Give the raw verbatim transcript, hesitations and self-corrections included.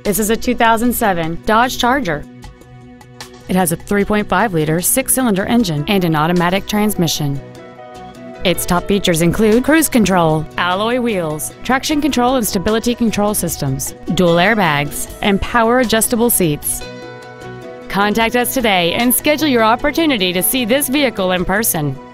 This is a two thousand seven Dodge Charger. It has a three point five liter six-cylinder engine and an automatic transmission. Its top features include cruise control, alloy wheels, traction control and stability control systems, dual airbags, and power adjustable seats. Contact us today and schedule your opportunity to see this vehicle in person.